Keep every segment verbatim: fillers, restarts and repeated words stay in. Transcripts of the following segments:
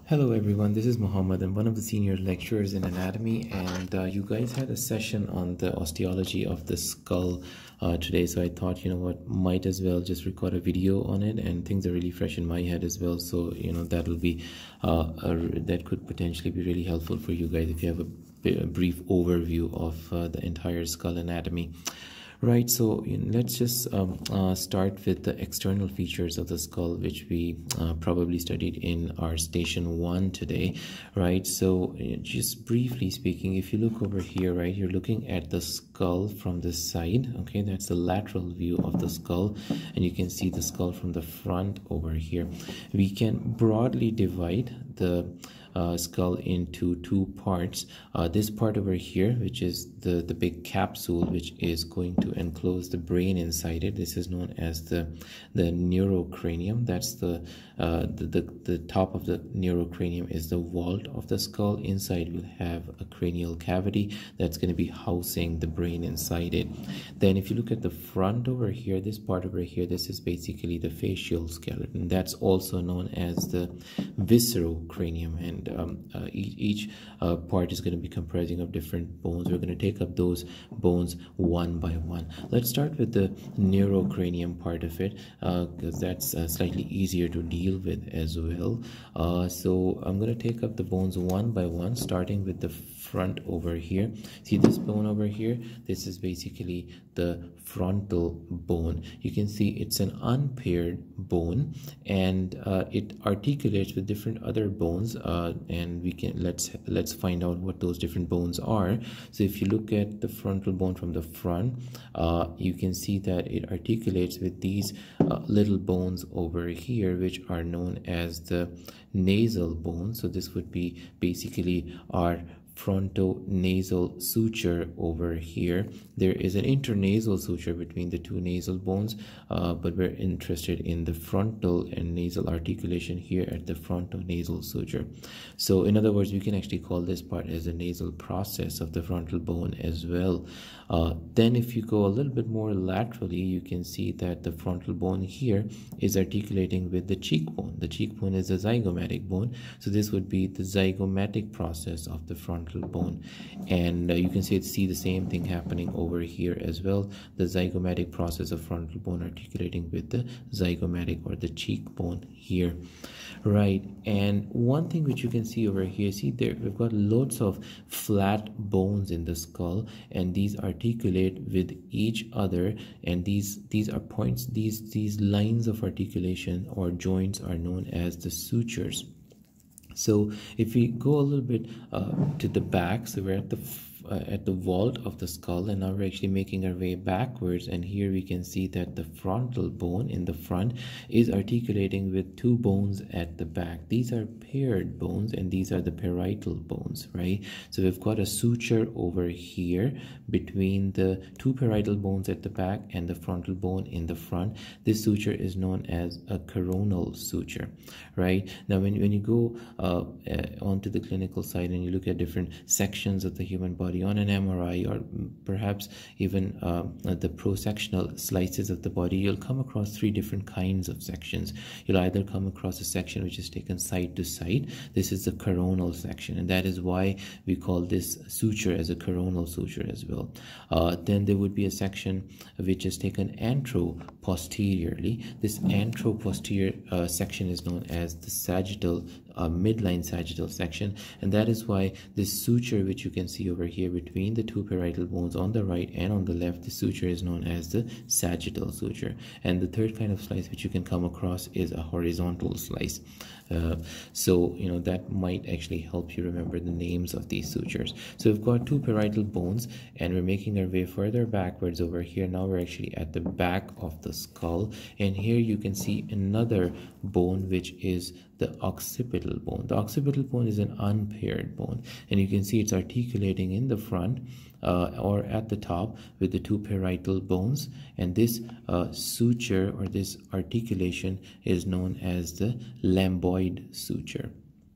Hello everyone, this is Muhammad. I'm one of the senior lecturers in anatomy, and uh, you guys had a session on the osteology of the skull uh, today, so I thought, you know what, might as well just record a video on it, and things are really fresh in my head as well, so you know that will be uh, a, that could potentially be really helpful for you guys if you have a, a brief overview of uh, the entire skull anatomy. Right, so you know, let's just um, uh, start with the external features of the skull, which we uh, probably studied in our station one today, right? So uh, just briefly speaking, if you look over here, right, you're looking at the skull from the side, okay? That's the lateral view of the skull, and you can see the skull from the front over here. We can broadly divide the Uh, skull into two parts. Uh, this part over here, which is the the big capsule, which is going to enclose the brain inside it. This is known as the the neurocranium. That's the uh, the, the the top of the neurocranium is the vault of the skull. Inside will have a cranial cavity that's going to be housing the brain inside it. Then if you look at the front over here, this part over here, this is basically the facial skeleton. That's also known as the viscerocranium, and Um, uh, each, each uh, part is going to be comprising of different bones. We're going to take up those bones one by one. Let's start with the neurocranium part of it, because uh, that's uh, slightly easier to deal with as well. Uh, so I'm going to take up the bones one by one, starting with the front over here. See this bone over here? This is basically the frontal bone. You can see it's an unpaired bone, and uh, it articulates with different other bones, uh, and we can let's let's find out what those different bones are. So if you look at the frontal bone from the front, uh, you can see that it articulates with these uh, little bones over here, which are known as the nasal bones. So this would be basically our frontonasal suture over here. There is an intranasal suture between the two nasal bones, uh, but we're interested in the frontal and nasal articulation here at the frontonasal suture. So in other words, we can actually call this part as the nasal process of the frontal bone as well. Uh, then if you go a little bit more laterally, you can see that the frontal bone here is articulating with the cheekbone. The cheekbone is a zygomatic bone, so this would be the zygomatic process of the frontal bone, and uh, you can see see the same thing happening over here as well. The zygomatic process of frontal bone articulating with the zygomatic or the cheekbone here, right? And one thing which you can see over here, see there we've got loads of flat bones in the skull, and these articulate with each other, and these these are points, these these lines of articulation or joints are known as the sutures. So if we go a little bit uh, to the back, so we're at the uh, at the vault of the skull, and now we're actually making our way backwards, and here we can see that the frontal bone in the front is articulating with two bones at the back. These are paired bones, and these are the parietal bones, right? So we've got a suture over here between the two parietal bones at the back and the frontal bone in the front. This suture is known as a coronal suture, right? Now when, when you go uh, uh, onto the clinical side and you look at different sections of the human body on an M R I, or perhaps even uh, the pro-sectional slices of the body, you'll come across three different kinds of sections. You'll either come across a section which is taken side to side. This is the coronal section, and that is why we call this suture as a coronal suture as well. Uh, then there would be a section which is taken antro-posteriorly. This antro-posterior uh, section is known as the sagittal, uh, midline sagittal section, and that is why this suture which you can see over here between the two parietal bones on the right and on the left, the suture is known as the sagittal suture. And the third kind of slice which you can come across is a horizontal slice. Uh, so you know that might actually help you remember the names of these sutures. So we've got two parietal bones, and we're making our way further backwards over here. Now we're actually at the back of the skull, and here you can see another bone which is the occipital bone. The occipital bone is an unpaired bone, and you can see it's articulating in the front uh, or at the top with the two parietal bones, and this uh, suture or this articulation is known as the lamboid suture.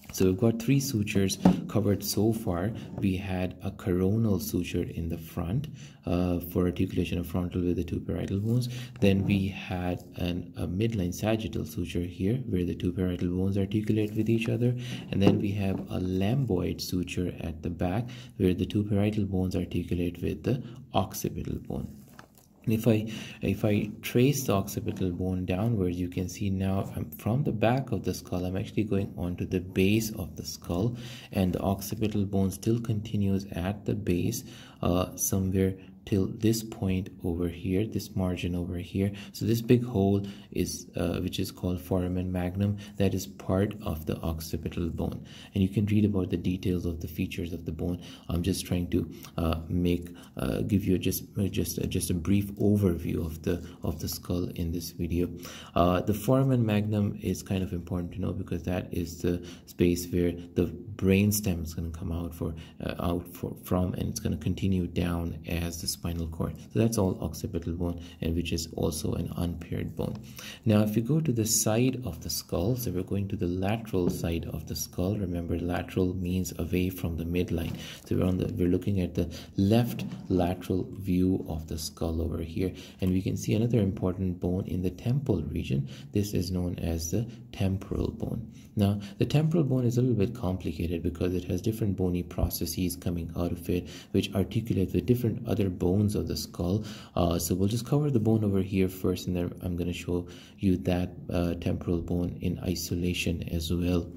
So we've got three sutures covered so far. We had a coronal suture in the front uh, for articulation of frontal with the two parietal bones. Then we had an, a midline sagittal suture here where the two parietal bones articulate with each other. And then we have a lambdoid suture at the back where the two parietal bones articulate with the occipital bone. If I if I trace the occipital bone downwards, you can see now I'm from the back of the skull, I'm actually going onto the base of the skull, and the occipital bone still continues at the base uh, somewhere till this point over here, this margin over here. So this big hole is uh, which is called foramen magnum, that is part of the occipital bone, and you can read about the details of the features of the bone. I'm just trying to uh, make uh, give you just just uh, just a brief overview of the of the skull in this video. Uh, the foramen magnum is kind of important to know because that is the space where the brain stem is going to come out for uh, out for, from, and it's going to continue down as the spinal cord. So that's all occipital bone, and which is also an unpaired bone. Now if you go to the side of the skull, so we're going to the lateral side of the skull. Remember, lateral means away from the midline. So we're on the we're looking at the left lateral view of the skull over here, and we can see another important bone in the temple region. This is known as the temporal bone. Now the temporal bone is a little bit complicated because it has different bony processes coming out of it which articulate with different other bones of the skull. Uh, so we'll just cover the bone over here first, and then I'm going to show you that uh, temporal bone in isolation as well.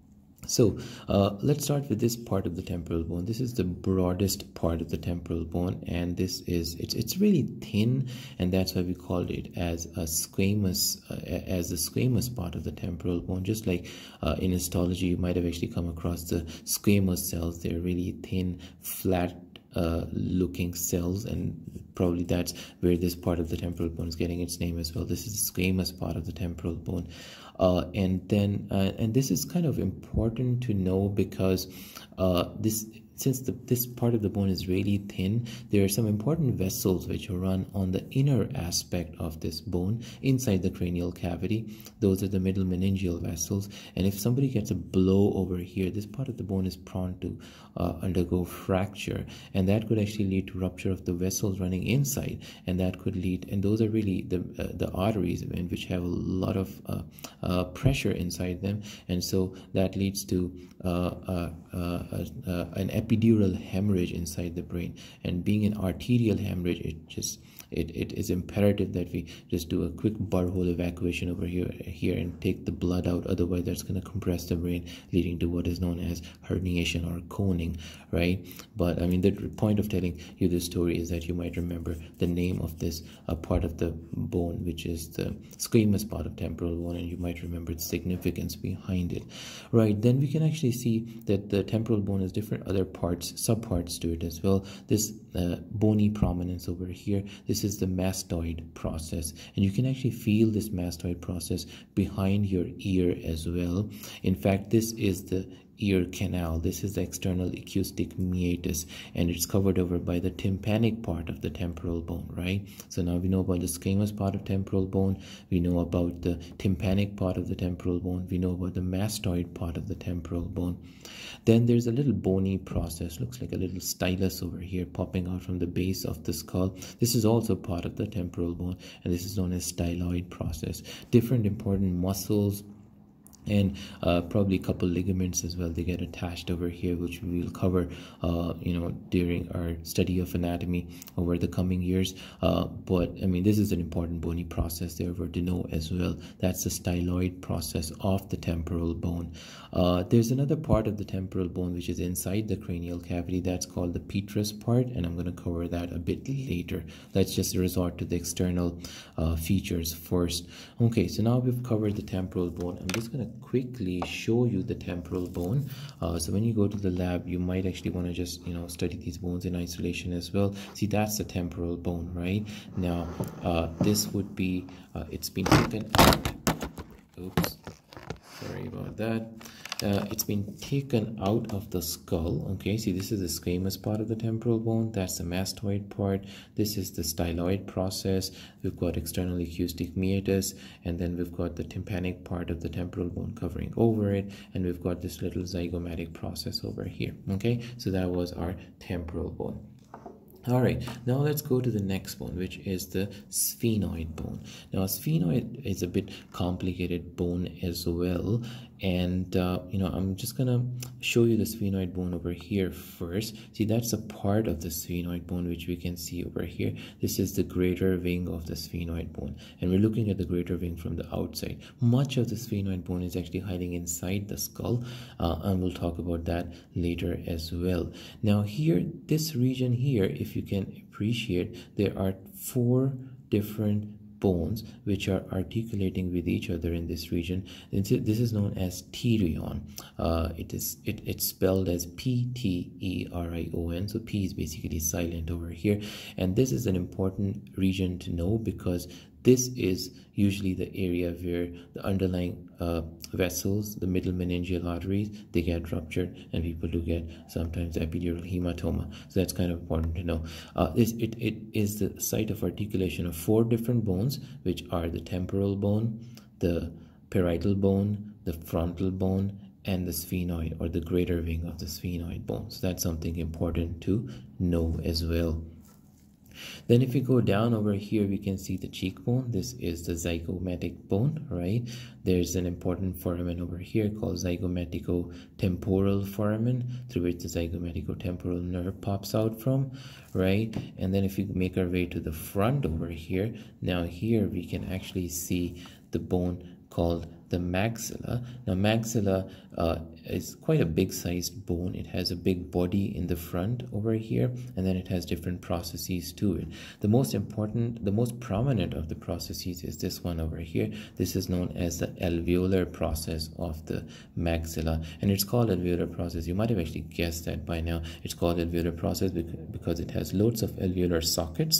So uh, let's start with this part of the temporal bone. This is the broadest part of the temporal bone, and this is it's it's really thin, and that's why we called it as a squamous uh, as the squamous part of the temporal bone. Just like uh, in histology, you might have actually come across the squamous cells. They're really thin, flat Uh, looking cells, and probably that's where this part of the temporal bone is getting its name as well. This is the squamous part of the temporal bone, uh, and then uh, and this is kind of important to know because uh, this since the, this part of the bone is really thin, there are some important vessels which run on the inner aspect of this bone inside the cranial cavity. Those are the middle meningeal vessels, and if somebody gets a blow over here, this part of the bone is prone to uh, undergo fracture, and that could actually lead to rupture of the vessels running inside, and that could lead, and those are really the uh, the arteries in which have a lot of uh, uh, pressure inside them, and so that leads to uh, uh, uh, uh, an epidural hemorrhage inside the brain. And being an arterial hemorrhage, it just it, it is imperative that we just do a quick burr-hole evacuation over here here and take the blood out. Otherwise that's going to compress the brain, leading to what is known as herniation or coning, right? But I mean, the point of telling you this story is that you might remember the name of this uh, part of the bone, which is the squamous part of temporal bone, and you might remember its significance behind it, right? Then we can actually see that the temporal bone has different other parts, subparts to it as well. This uh, bony prominence over here, this is the mastoid process, and you can actually feel this mastoid process behind your ear as well. In fact, this is the ear canal. This is the external acoustic meatus, and it's covered over by the tympanic part of the temporal bone, right? So now we know about the squamous part of temporal bone, we know about the tympanic part of the temporal bone, we know about the mastoid part of the temporal bone. Then there's a little bony process, looks like a little stylus over here popping out from the base of the skull. This is also part of the temporal bone, and this is known as styloid process. Different important muscles and uh, probably a couple ligaments as well, they get attached over here, which we will cover uh, you know during our study of anatomy over the coming years. Uh, but I mean, this is an important bony process therefore to know as well. That's the styloid process of the temporal bone. Uh, there's another part of the temporal bone which is inside the cranial cavity, that's called the petrous part, and I'm going to cover that a bit later. Let's just resort to the external uh, features first. Okay, so now we've covered the temporal bone. I'm just going to quickly show you the temporal bone. Uh, so when you go to the lab, you might actually want to just you know study these bones in isolation as well. See, that's the temporal bone, right? Now uh, this would be uh, it's been taken out. Oops, sorry about that. uh, it's been taken out of the skull. Okay, see, this is the squamous part of the temporal bone, that's the mastoid part, this is the styloid process, we've got external acoustic meatus, and then we've got the tympanic part of the temporal bone covering over it, and we've got this little zygomatic process over here. Okay, so that was our temporal bone. All right, now let's go to the next bone, which is the sphenoid bone. Now, sphenoid is a bit complicated bone as well, and uh, you know, I'm just gonna show you the sphenoid bone over here first. See, that's a part of the sphenoid bone which we can see over here. This is the greater wing of the sphenoid bone, and we're looking at the greater wing from the outside. Much of the sphenoid bone is actually hiding inside the skull, uh, and we'll talk about that later as well. Now, here, this region here, if you can appreciate, there are four different bones which are articulating with each other in this region. This is known as pterion. Uh, it is it, it's spelled as P T E R I O N, so P is basically silent over here, and this is an important region to know because this is usually the area where the underlying uh, vessels, the middle meningeal arteries, they get ruptured, and people do get sometimes epidural hematoma. So that's kind of important to know. Uh, this, it, it is the site of articulation of four different bones, which are the temporal bone, the parietal bone, the frontal bone, and the sphenoid, or the greater wing of the sphenoid bone. So that's something important to know as well. Then if we go down over here, we can see the cheekbone. This is the zygomatic bone, right? There's an important foramen over here called zygomatico-temporal foramen, through which the zygomatico-temporal nerve pops out from, right? And then if we make our way to the front over here, now here we can actually see the bone called the maxilla. Now, maxilla uh, is quite a big sized bone. It has a big body in the front over here, and then it has different processes to it. The most important, the most prominent of the processes is this one over here. This is known as the alveolar process of the maxilla, and it's called alveolar process. You might have actually guessed that by now. It's called alveolar process because it has loads of alveolar sockets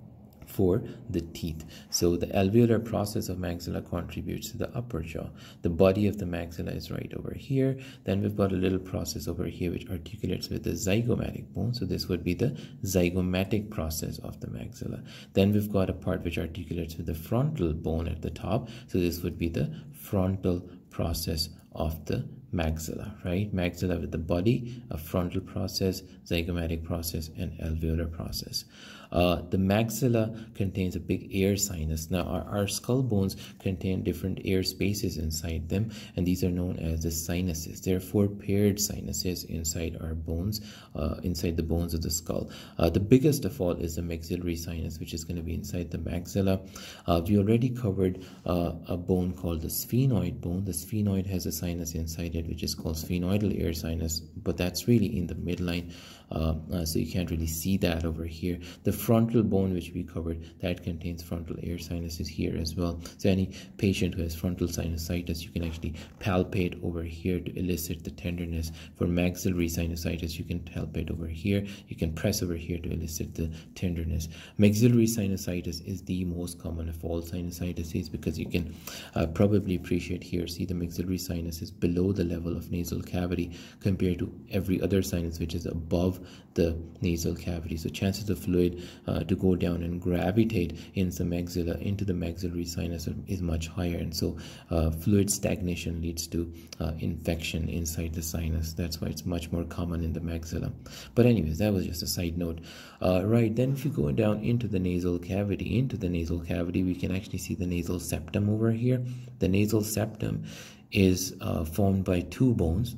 for the teeth. So the alveolar process of maxilla contributes to the upper jaw. The body of the maxilla is right over here. Then we've got a little process over here which articulates with the zygomatic bone. So this would be the zygomatic process of the maxilla. Then we've got a part which articulates with the frontal bone at the top. So this would be the frontal process of the maxilla, right? Maxilla with the body, a frontal process, zygomatic process, and alveolar process. Uh, the maxilla contains a big air sinus. Now, our, our skull bones contain different air spaces inside them, and these are known as the sinuses. There are four paired sinuses inside our bones, uh, inside the bones of the skull. Uh, the biggest of all is the maxillary sinus, which is going to be inside the maxilla. Uh, we already covered uh, a bone called the sphenoid bone. The sphenoid has a sinus inside it, which is called sphenoidal air sinus, but that's really in the midline, uh, uh, so you can't really see that over here. The frontal bone, which we covered, that contains frontal air sinuses here as well. So any patient who has frontal sinusitis, you can actually palpate over here to elicit the tenderness. For maxillary sinusitis, you can palpate over here. You can press over here to elicit the tenderness. Maxillary sinusitis is the most common of all sinusitis because you can uh, probably appreciate here, see the maxillary sinus is below the level of nasal cavity compared to every other sinus which is above the nasal cavity. So chances of fluid uh, to go down and gravitate in the maxilla into the maxillary sinus is much higher, and so uh, fluid stagnation leads to uh, infection inside the sinus. That's why it's much more common in the maxilla. But anyways, that was just a side note. Uh, right, then if you go down into the nasal cavity, into the nasal cavity, we can actually see the nasal septum over here. The nasal septum is uh, formed by two bones.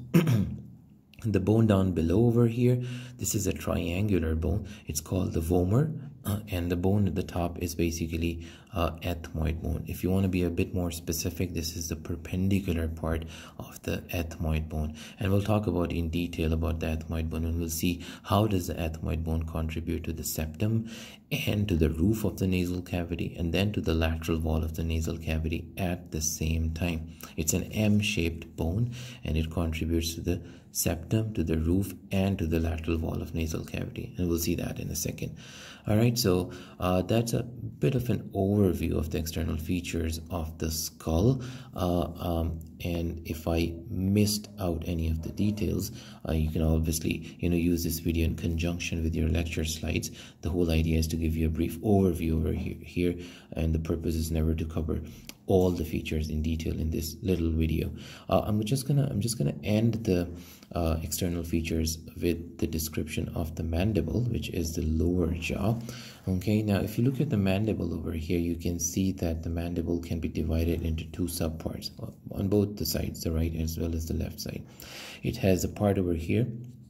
The bone down below over here, this is a triangular bone. It's called the vomer, uh, and the bone at the top is basically uh, ethmoid bone. If you want to be a bit more specific, this is the perpendicular part of the ethmoid bone, and we'll talk about in detail about the ethmoid bone, and we'll see how does the ethmoid bone contribute to the septum and to the roof of the nasal cavity, and then to the lateral wall of the nasal cavity at the same time. It's an M-shaped bone, and it contributes to the septum, to the roof, and to the lateral wall of nasal cavity, and we'll see that in a second. All right, So uh, that's a bit of an overview of the external features of the skull. Uh, um, and if I missed out any of the details, uh, you can obviously, you know, use this video in conjunction with your lecture slides. The whole idea is to give you a brief overview over here, here and the purpose is never to cover all the features in detail in this little video. Uh, I'm just gonna I'm just gonna end the uh, external features with the description of the mandible, which is the lower jaw. Okay, now if you look at the mandible over here, you can see that the mandible can be divided into two subparts on both the sides, the right as well as the left side. It has a part over here,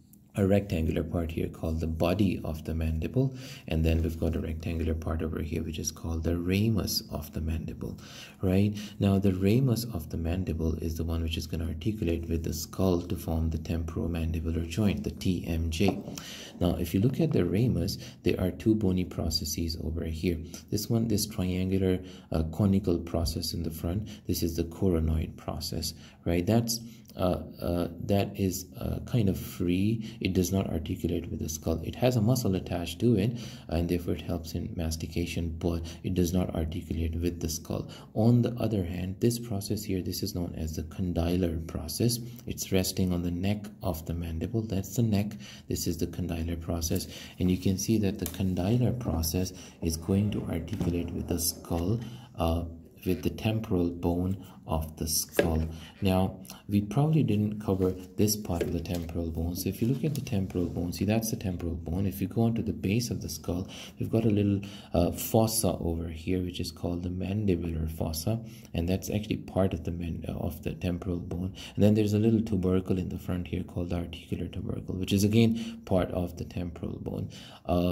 a rectangular part here called the body of the mandible, and then we've got a rectangular part over here which is called the ramus of the mandible. Right now, the ramus of the mandible is the one which is going to articulate with the skull to form the temporomandibular joint, the T M J. Now if you look at the ramus, there are two bony processes over here. This one, this triangular uh, conical process in the front, this is the coronoid process, right? That's Uh, uh, that is uh, kind of free. It does not articulate with the skull. It has a muscle attached to it, and therefore it helps in mastication, but it does not articulate with the skull. On the other hand, this process here, this is known as the condylar process. It's resting on the neck of the mandible. That's the neck. This is the condylar process, and you can see that the condylar process is going to articulate with the skull, uh, with the temporal bone of the skull. Now, we probably didn't cover this part of the temporal bone. So if you look at the temporal bone, see, that's the temporal bone. If you go onto the base of the skull, we've got a little uh, fossa over here, which is called the mandibular fossa, and that's actually part of the man of the temporal bone. And then there's a little tubercle in the front here called the articular tubercle, which is again part of the temporal bone. Uh,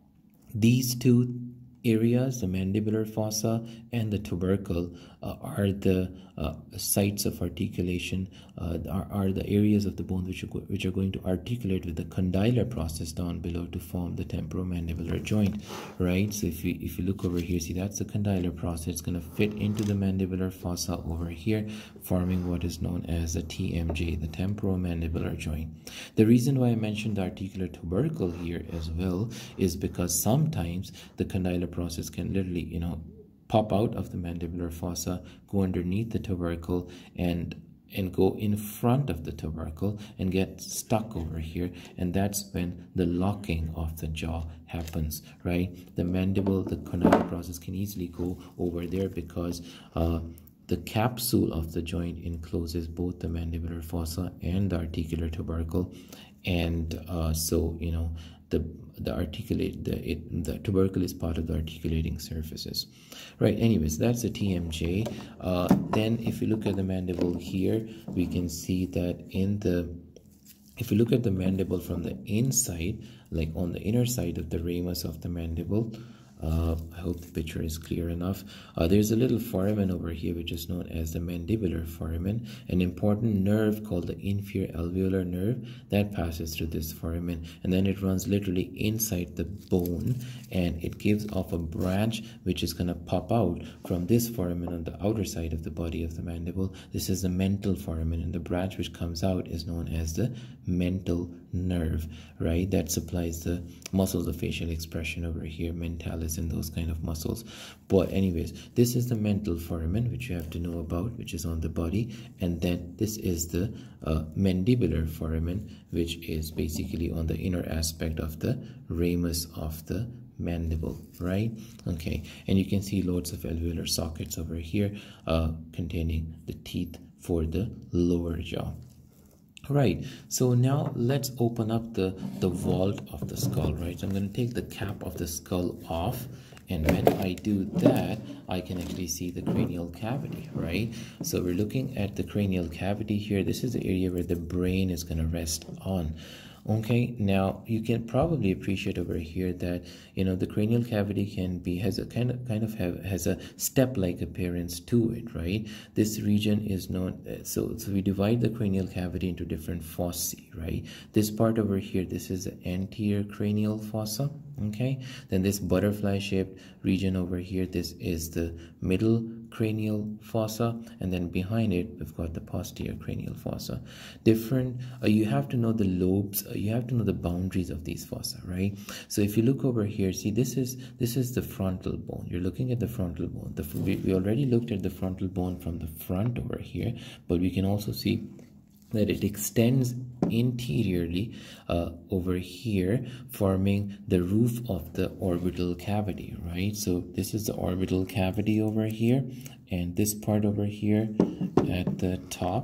these two areas, the mandibular fossa and the tubercle, uh, are the uh, sites of articulation, uh, are, are the areas of the bone which are, which are going to articulate with the condylar process down below to form the temporomandibular joint, right? So if you if you look over here, see, that's the condylar process. It's going to fit into the mandibular fossa over here, forming what is known as the T M J, the temporomandibular joint. The reason why I mentioned the articular tubercle here as well is because sometimes the condylar process can literally, you know, pop out of the mandibular fossa, go underneath the tubercle, and and go in front of the tubercle and get stuck over here, and that's when the locking of the jaw happens, right? The mandible, the condylar process can easily go over there because uh, the capsule of the joint encloses both the mandibular fossa and the articular tubercle, and uh, so, you know, the the articulate the it, the tubercle is part of the articulating surfaces, right? Anyways, that's the T M J. Uh, then if you look at the mandible here, we can see that in the if you look at the mandible from the inside, like on the inner side of the ramus of the mandible, Uh, I hope the picture is clear enough. Uh, there's a little foramen over here which is known as the mandibular foramen, an important nerve called the inferior alveolar nerve that passes through this foramen, and then it runs literally inside the bone, and it gives off a branch which is going to pop out from this foramen on the outer side of the body of the mandible. This is the mental foramen, and the branch which comes out is known as the mental nerve, right? That supplies the muscles of facial expression over here, mentalis and those kind of muscles. But anyways, this is the mental foramen which you have to know about, which is on the body, and then this is the uh, mandibular foramen, which is basically on the inner aspect of the ramus of the mandible, right? Okay, and you can see loads of alveolar sockets over here uh, containing the teeth for the lower jaw. Right, so now let's open up the the vault of the skull, right? So I'm going to take the cap of the skull off, and when I do that, I can actually see the cranial cavity, right? So we're looking at the cranial cavity here. This is the area where the brain is going to rest on. Okay, now you can probably appreciate over here that, you know, the cranial cavity can be has a kind of kind of have has a step-like appearance to it, right? This region is known, so so we divide the cranial cavity into different fossae, right? This part over here, this is the anterior cranial fossa. Okay, then this butterfly-shaped region over here, this is the middle cranial fossa, and then behind it we've got the posterior cranial fossa. Different, uh, you have to know the lobes, uh, you have to know the boundaries of these fossa, right? So if you look over here, see this is this is the frontal bone. You're looking at the frontal bone. The, we, we already looked at the frontal bone from the front over here, but we can also see that it extends interiorly uh, over here, forming the roof of the orbital cavity, right? So this is the orbital cavity over here, and this part over here at the top,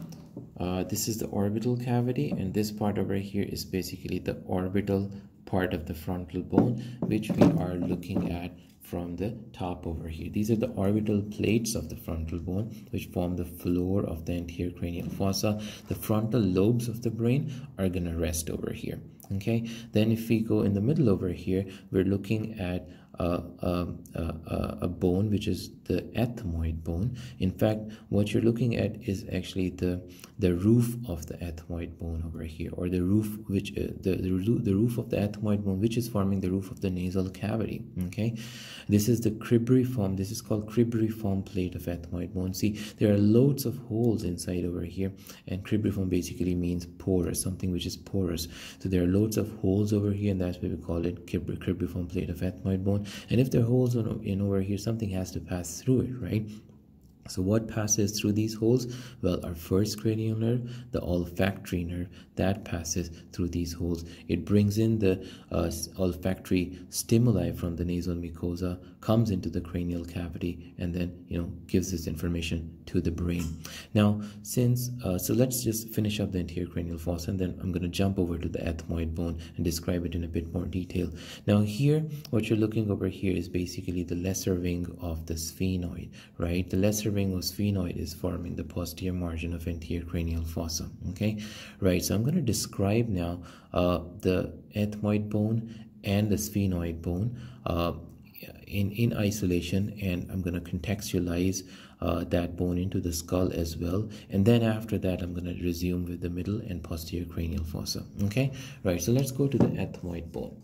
uh, this is the orbital cavity, and this part over here is basically the orbital part of the frontal bone, which we are looking at from the top over here. These are the orbital plates of the frontal bone, which form the floor of the anterior cranial fossa. The frontal lobes of the brain are going to rest over here. Okay, then if we go in the middle over here, we're looking at uh, uh, uh, a bone which is the ethmoid bone. In fact, what you're looking at is actually the the roof of the ethmoid bone over here, or the roof which uh, the, the the roof of the ethmoid bone, which is forming the roof of the nasal cavity. Okay, this is the cribriform. This is called cribriform plate of ethmoid bone. See, there are loads of holes inside over here, and cribriform basically means porous, something which is porous. So there are loads of holes over here, and that's why we call it cribriform plate of ethmoid bone. And if there are holes in, in over here, something has to pass through it, right? So what passes through these holes? Well, our first cranial nerve, the olfactory nerve, that passes through these holes. It brings in the uh, olfactory stimuli from the nasal mucosa, comes into the cranial cavity, and then, you know, gives this information to the brain. Now, since, uh, so let's just finish up the anterior cranial fossa, and then I'm going to jump over to the ethmoid bone and describe it in a bit more detail. Now here, what you're looking over here is basically the lesser wing of the sphenoid, right? The lesser wing of sphenoid is forming the posterior margin of anterior cranial fossa. Okay, right? So I'm going to describe now uh, the ethmoid bone and the sphenoid bone uh, in in isolation, and I'm going to contextualize uh, that bone into the skull as well, and then after that I'm going to resume with the middle and posterior cranial fossa. Okay, right? So let's go to the ethmoid bone.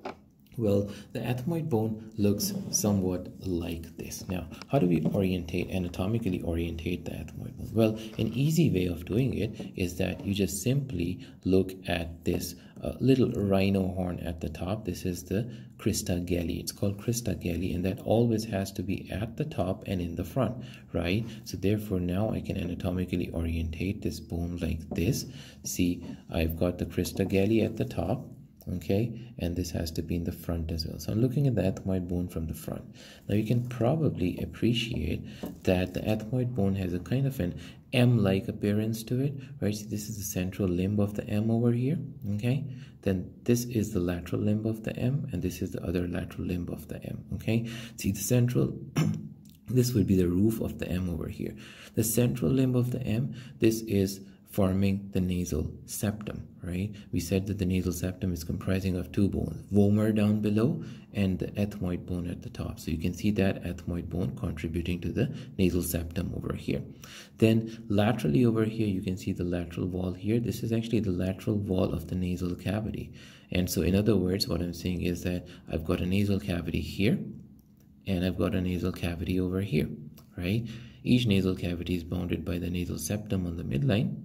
Well, the ethmoid bone looks somewhat like this. Now, how do we orientate, anatomically orientate the ethmoid bone? Well, an easy way of doing it is that you just simply look at this uh, little rhino horn at the top. This is the crista galli. It's called crista galli, and that always has to be at the top and in the front, right? So therefore, now I can anatomically orientate this bone like this. See, I've got the crista galli at the top. Okay, and this has to be in the front as well. So I'm looking at the ethmoid bone from the front. Now you can probably appreciate that the ethmoid bone has a kind of an M-like appearance to it, right? See, this is the central limb of the M over here, okay? Then this is the lateral limb of the M, and this is the other lateral limb of the M, okay? See, the central, this would be the roof of the M over here. The central limb of the M, this is forming the nasal septum, right? We said that the nasal septum is comprising of two bones, vomer down below and the ethmoid bone at the top. So you can see that ethmoid bone contributing to the nasal septum over here. Then laterally over here, you can see the lateral wall here. This is actually the lateral wall of the nasal cavity. And so in other words, what I'm saying is that I've got a nasal cavity here, and I've got a nasal cavity over here, right? Each nasal cavity is bounded by the nasal septum on the midline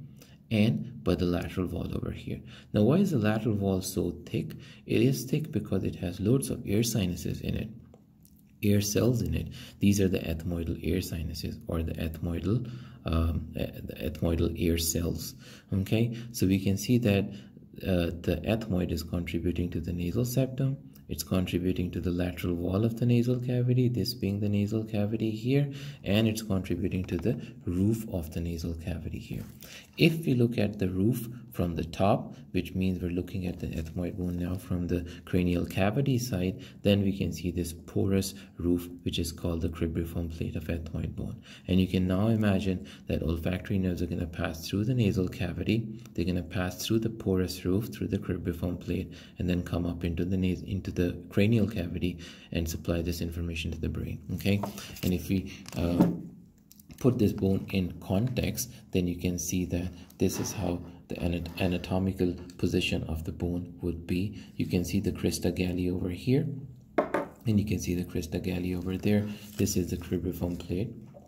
and by the lateral wall over here. Now, why is the lateral wall so thick? It is thick because it has loads of air sinuses in it, air cells in it. These are the ethmoidal air sinuses, or the ethmoidal, um, the ethmoidal air cells. Okay, so we can see that uh, the ethmoid is contributing to the nasal septum. It's contributing to the lateral wall of the nasal cavity, this being the nasal cavity here, and it's contributing to the roof of the nasal cavity here. If we look at the roof from the top, which means we're looking at the ethmoid bone now from the cranial cavity side, then we can see this porous roof, which is called the cribriform plate of ethmoid bone. And you can now imagine that olfactory nerves are going to pass through the nasal cavity. They're going to pass through the porous roof, through the cribriform plate, and then come up into the nas into the the cranial cavity and supply this information to the brain. Okay, and if we uh, put this bone in context, then you can see that this is how the anatomical position of the bone would be. You can see the crista galli over here, and you can see the crista galli over there. This is the cribriform plate.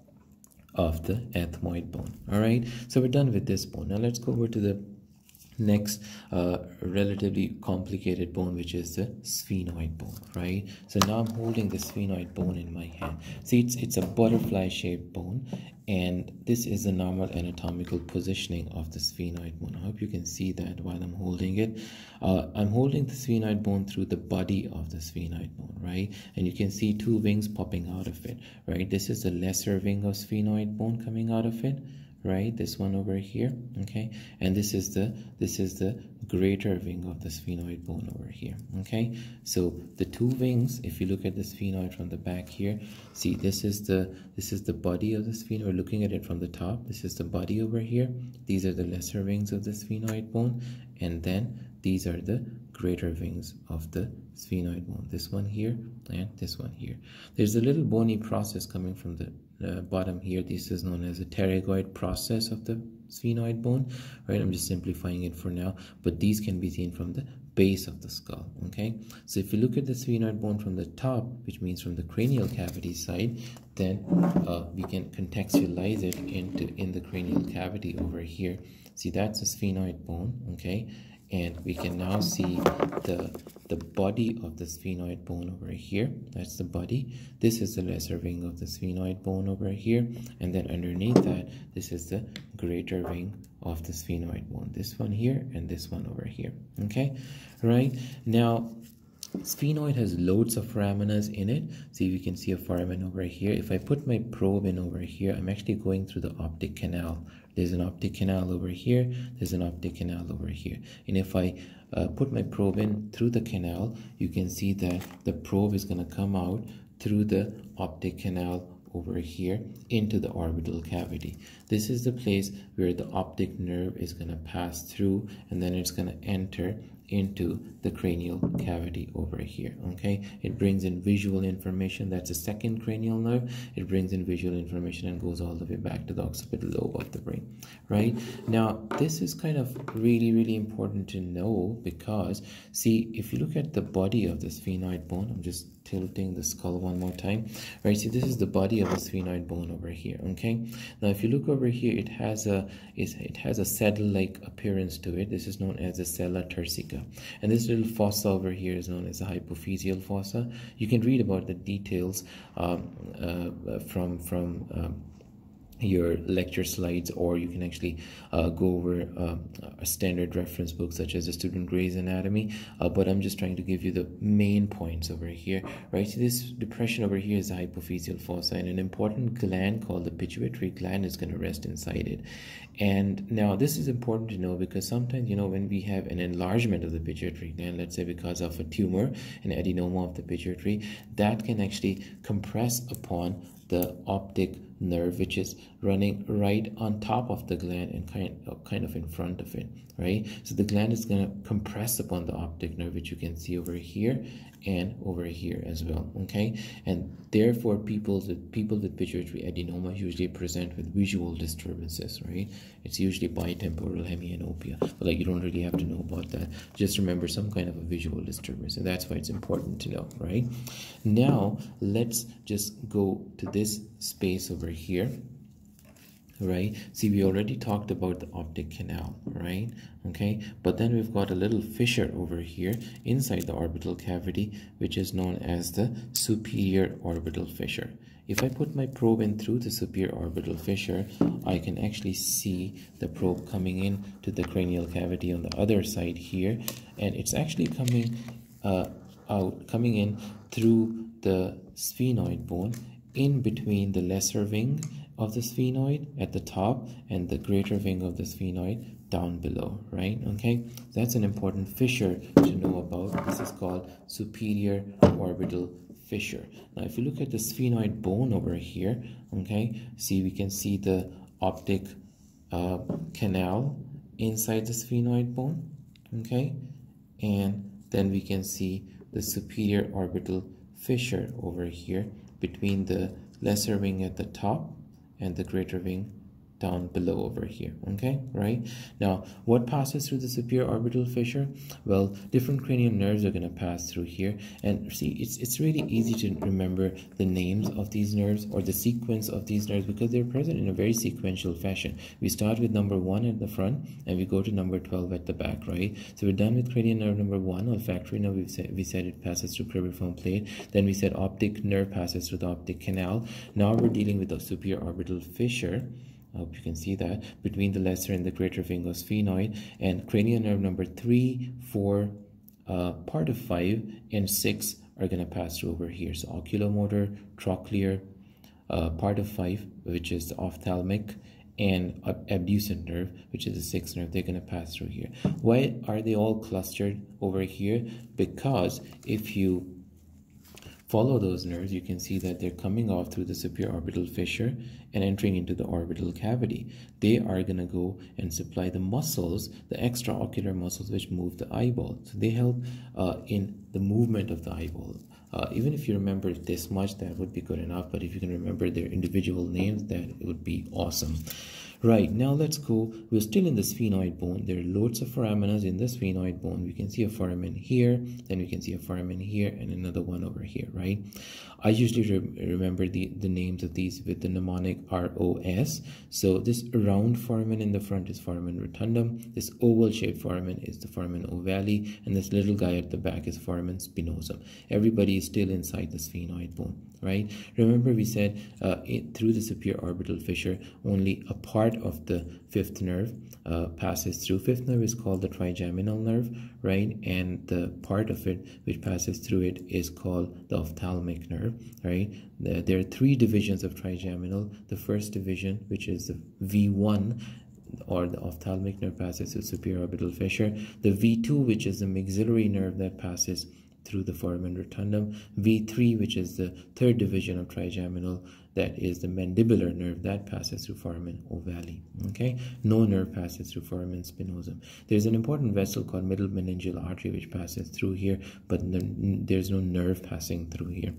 of the ethmoid bone. All right, so we're done with this bone. Now let's go over to the next uh, relatively complicated bone, which is the sphenoid bone, right? So now I'm holding the sphenoid bone in my hand. See, it's it's a butterfly shaped bone, and this is the normal anatomical positioning of the sphenoid bone. I hope you can see that while I'm holding it. uh, I'm holding the sphenoid bone through the body of the sphenoid bone, right? And you can see two wings popping out of it, right? This is the lesser wing of sphenoid bone coming out of it, right? This one over here, okay? And this is the this is the greater wing of the sphenoid bone over here, okay? So the two wings, if you look at the sphenoid from the back here, see, this is the this is the body of the sphenoid. We're looking at it from the top. This is the body over here. These are the lesser wings of the sphenoid bone, and then these are the greater wings of the sphenoid bone. This one here and this one here. There's a little bony process coming from the uh, bottom here. This is known as a pterygoid process of the sphenoid bone, right? I'm just simplifying it for now, but these can be seen from the base of the skull, okay? So if you look at the sphenoid bone from the top, which means from the cranial cavity side, then uh, we can contextualize it into in the cranial cavity over here. See, that's a sphenoid bone, okay? And we can now see the the body of the sphenoid bone over here. That's the body. This is the lesser wing of the sphenoid bone over here, and then underneath that, this is the greater wing of the sphenoid bone. This one here and this one over here, okay? Right now, sphenoid has loads of foraminas in it. See, you can see a foramen over here. If I put my probe in over here, I'm actually going through the optic canal. There's an optic canal over here. There's an optic canal over here. And if I uh, put my probe in through the canal, you can see that the probe is going to come out through the optic canal over here into the orbital cavity. This is the place where the optic nerve is going to pass through, and then it's going to enter into the cranial cavity over here, okay? It brings in visual information. That's the second cranial nerve. It brings in visual information and goes all the way back to the occipital lobe of the brain, right? Now, this is kind of really, really important to know because, see, if you look at the body of the sphenoid bone, I'm just tilting the skull one more time, right? See, this is the body of the sphenoid bone over here, okay? Now, if you look over here, it has a it has a saddle-like appearance to it. This is known as the sella turcica, and this little fossa over here is known as the hypophyseal fossa. You can read about the details um, uh, from from um, your lecture slides, or you can actually uh, go over uh, a standard reference book such as the Student Gray's Anatomy, uh, but I'm just trying to give you the main points over here, right? So this depression over here is the hypophyseal fossa, and an important gland called the pituitary gland is going to rest inside it. And now this is important to know because sometimes, you know, when we have an enlargement of the pituitary gland, let's say because of a tumor, an adenoma of the pituitary, that can actually compress upon the optic nerve, which is running right on top of the gland and kind of, kind of in front of it, right? So the gland is going to compress upon the optic nerve, which you can see over here and over here as well, okay? And therefore, people with people with pituitary adenoma usually present with visual disturbances, right? It's usually bitemporal hemianopia, but like you don't really have to know about that. Just remember some kind of a visual disturbance, and that's why it's important to know, right? Now let's just go to this space over here, right? See, we already talked about the optic canal, right? Okay, but then we've got a little fissure over here inside the orbital cavity, which is known as the superior orbital fissure. If I put my probe in through the superior orbital fissure, I can actually see the probe coming in to the cranial cavity on the other side here, and it's actually coming uh, out, coming in through the sphenoid bone, in between the lesser wing of the sphenoid at the top and the greater wing of the sphenoid down below, right? Okay, that's an important fissure to know about. This is called superior orbital fissure. Now, if you look at the sphenoid bone over here, okay, see, we can see the optic uh, canal inside the sphenoid bone, okay, and then we can see the superior orbital fissure over here between the lesser wing at the top and the greater wing down below over here. Okay, right? Now, what passes through the superior orbital fissure? Well, different cranial nerves are going to pass through here. And see, it's, it's really easy to remember the names of these nerves or the sequence of these nerves because they're present in a very sequential fashion. We start with number one at the front and we go to number twelve at the back, right? So we're done with cranial nerve number one, olfactory. Now we've said, we said it passes through cribriform plate. Then we said optic nerve passes through the optic canal. Now we're dealing with the superior orbital fissure. I hope you can see that, between the lesser and the greater phingosphenoid, and cranial nerve number three, four, uh, part of five, and six are going to pass through over here. So oculomotor, trochlear, uh, part of five, which is the ophthalmic, and abducent nerve, which is the sixth nerve, they're going to pass through here. Why are they all clustered over here? Because if you follow those nerves, you can see that they're coming off through the superior orbital fissure and entering into the orbital cavity. They are going to go and supply the muscles, the extraocular muscles which move the eyeball. So they help uh, in the movement of the eyeball. Uh, even if you remember this much, that would be good enough. But if you can remember their individual names, that would be awesome. Right, now let's go. We're still in the sphenoid bone. There are loads of foraminas in the sphenoid bone. We can see a foramen here, then we can see a foramen here, and another one over here, right? I usually re remember the, the names of these with the mnemonic R O S. So this round foramen in the front is foramen rotundum. This oval-shaped foramen is the foramen ovale, and this little guy at the back is foramen spinosum. Everybody is still inside the sphenoid bone, right? Remember we said uh, it, through the superior orbital fissure, only a part of the fifth nerve uh, passes through. Fifth nerve is called the trigeminal nerve, right? And the part of it which passes through it is called the ophthalmic nerve, right? The, there are three divisions of trigeminal. The first division, which is the V one, or the ophthalmic nerve, passes through superior orbital fissure. The V two, which is the maxillary nerve, that passes through the foramen rotundum. V three, which is the third division of trigeminal, that is the mandibular nerve, that passes through foramen ovale. Okay, no nerve passes through foramen spinosum. There's an important vessel called middle meningeal artery which passes through here, but there's no nerve passing through here.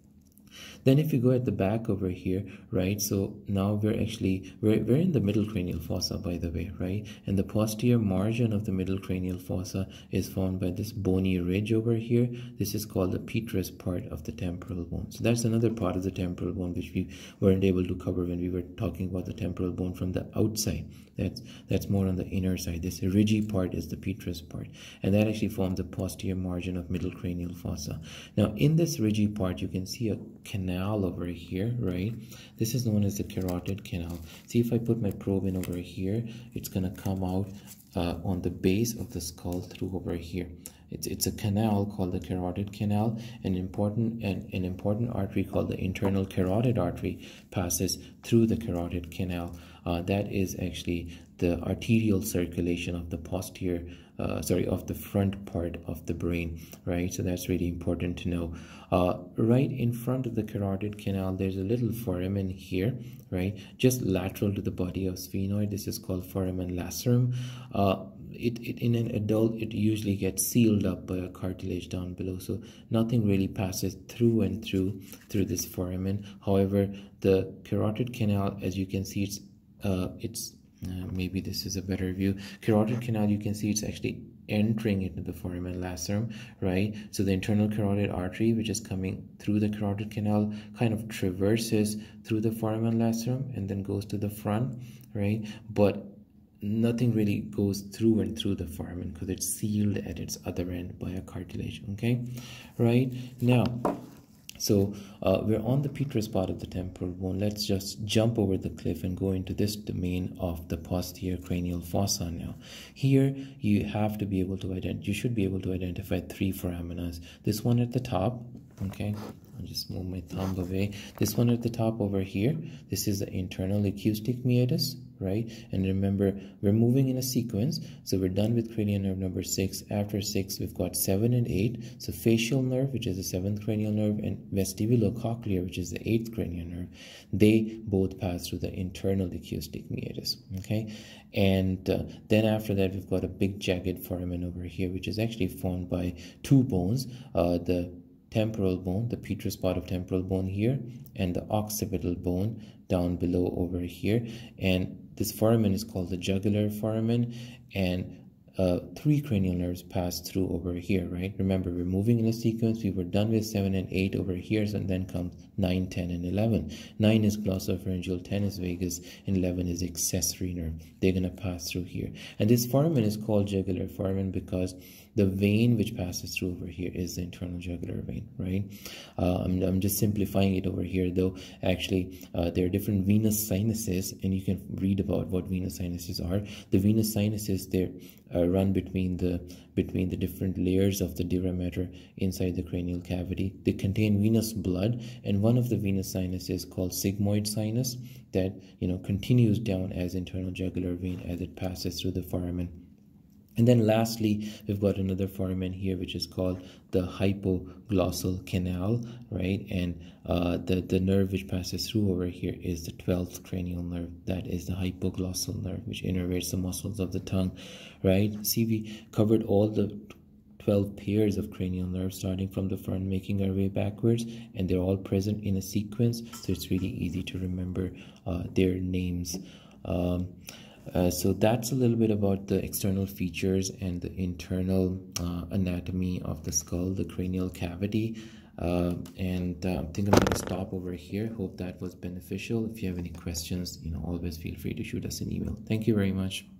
Then if you go at the back over here, right, so now we're actually, we're, we're in the middle cranial fossa, by the way, right? And the posterior margin of the middle cranial fossa is formed by this bony ridge over here. This is called the petrous part of the temporal bone. So that's another part of the temporal bone which we weren't able to cover when we were talking about the temporal bone from the outside. That's, that's more on the inner side. This ridgy part is the petrous part, and that actually forms the posterior margin of middle cranial fossa. Now in this ridgy part, you can see a canal over here, right? This is known as the carotid canal. See, if I put my probe in over here, it's going to come out uh, on the base of the skull through over here. It's, it's a canal called the carotid canal. An important, an, an important artery called the internal carotid artery passes through the carotid canal. Uh, that is actually the arterial circulation of the posterior, uh, sorry, of the front part of the brain, right? So that's really important to know. Uh, right in front of the carotid canal, there's a little foramen here, right? Just lateral to the body of sphenoid. This is called foramen lacerum. Uh, It, it in an adult, it usually gets sealed up by a cartilage down below, so nothing really passes through and through through this foramen. However, the carotid canal, as you can see, it's uh, it's uh, maybe this is a better view. Carotid canal, you can see it's actually entering into the foramen lacerum, right? So the internal carotid artery, which is coming through the carotid canal, kind of traverses through the foramen lacerum and then goes to the front, right? But nothing really goes through and through the foramen because it's sealed at its other end by a cartilage. Okay, right? Now, so uh, we're on the petrous part of the temporal bone. Let's just jump over the cliff and go into this domain of the posterior cranial fossa now. Here you have to be able to identify, you should be able to identify three foraminas. This one at the top, okay, I'll just move my thumb away. This one at the top over here, this is the internal acoustic meatus, right? And remember, we're moving in a sequence, so we're done with cranial nerve number six. After six, we've got seven and eight. So facial nerve, which is the seventh cranial nerve, and vestibulocochlear, which is the eighth cranial nerve, they both pass through the internal acoustic meatus, okay? And uh, then after that, we've got a big jagged foramen over here, which is actually formed by two bones, uh, the temporal bone, the petrous part of temporal bone here, and the occipital bone down below over here. And this foramen is called the jugular foramen, and uh, three cranial nerves pass through over here, right? Remember, we're moving in a sequence. We were done with seven and eight over here, so then comes nine, ten, and eleven. nine is glossopharyngeal, ten is vagus, and eleven is accessory nerve. They're going to pass through here. And this foramen is called jugular foramen because the vein which passes through over here is the internal jugular vein, right? Uh, I'm, I'm just simplifying it over here, though. Actually, uh, there are different venous sinuses, and you can read about what venous sinuses are. The venous sinuses, they're uh, run between the between the different layers of the dura mater inside the cranial cavity. They contain venous blood, and one of the venous sinuses is called sigmoid sinus that, you know, continues down as internal jugular vein as it passes through the foramen. And then lastly, we've got another foramen here, which is called the hypoglossal canal, right? And uh, the, the nerve which passes through over here is the twelfth cranial nerve. That is the hypoglossal nerve, which innervates the muscles of the tongue, right? See, we covered all the twelve pairs of cranial nerves starting from the front, making our way backwards, and they're all present in a sequence, so it's really easy to remember uh, their names. Um, Uh, so that's a little bit about the external features and the internal uh, anatomy of the skull, the cranial cavity. Uh, and uh, I think I'm going to stop over here. Hope that was beneficial. If you have any questions, you know, always feel free to shoot us an email. Thank you very much.